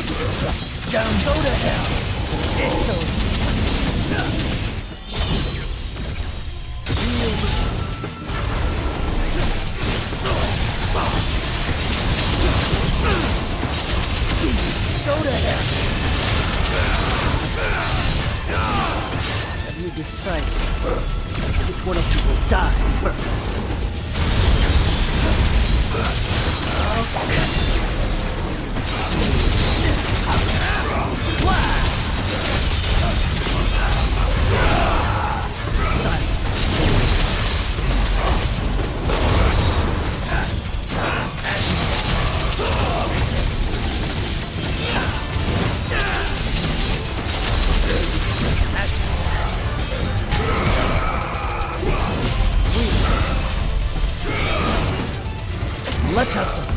Down, go to hell! It's over. Go to hell! Have you decided which one of you will die first? Let's have some